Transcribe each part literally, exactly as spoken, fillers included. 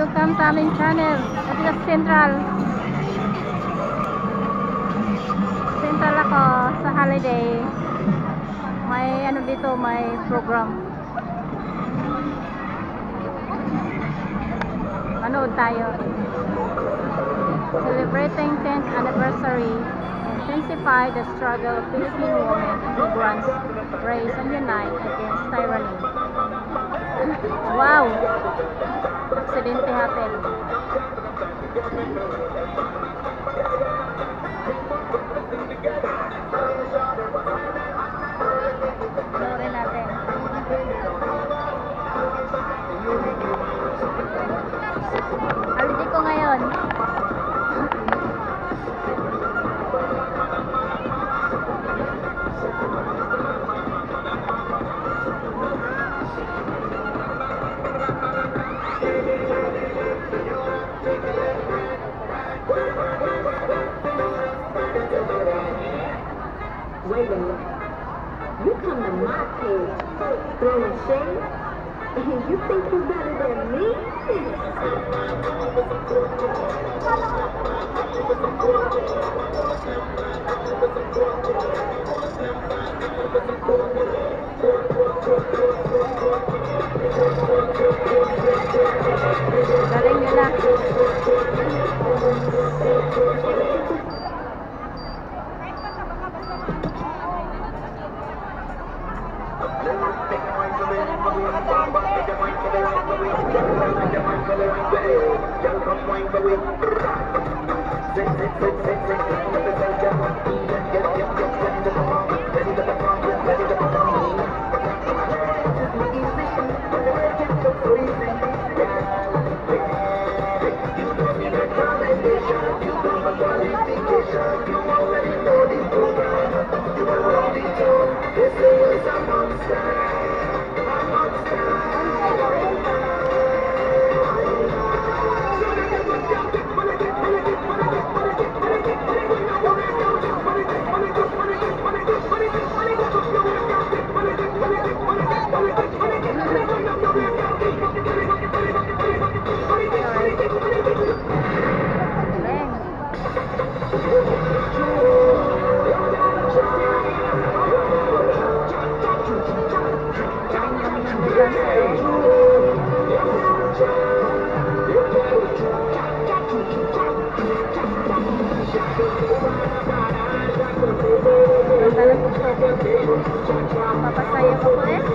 welcome sa aming channel. At sa Central. Central ako sa holiday. May ano dito, may program. Manood tayo. Celebrating tenth anniversary. Intensify the struggle of Philippine women and migrants raise and unite against tyranny. Wow! Aksidente happen. Panoorin natin. Holiday ko ngayon. Wait a minute. You come to my page throwing shade, and you think you're better than me? Galing nila. Papasaya ko po eh.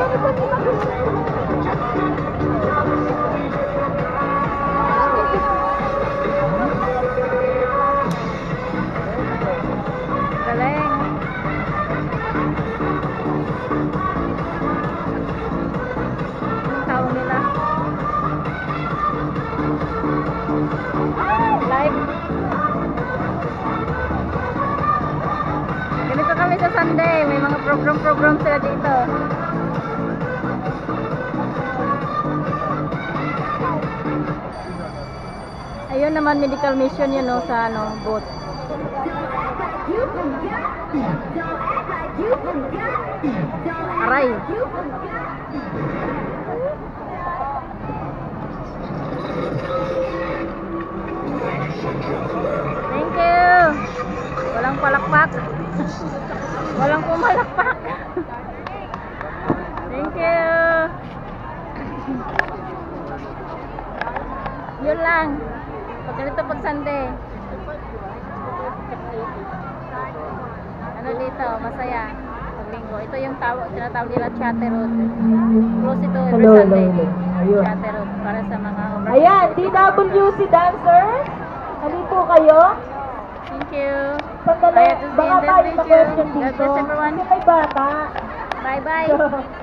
Galing. Yung tao nila. Live. Ganito kami sa Sunday. May mga program-program sila dito. Ayun naman, medical mission yun, no, sa ano, boat. Aray. Thank you. Walang palakpak. Walang pumalakpak. Thank you. Yun lang. Pag ganito pag Sunday. Ano dito, masaya. Pag linggo. Ito yung tawag, tinatawag nila Chater Road. Close ito every Hello, Sunday. hello, hello. Ayun. Chater Road para sa mga overseas. Ayan, D W C dancers. Halito kayo. Thank you. Sandali, Bye, to see baka you in this tayo video. pa-question God dito. bless everyone. Kasi may bata. Bye bye.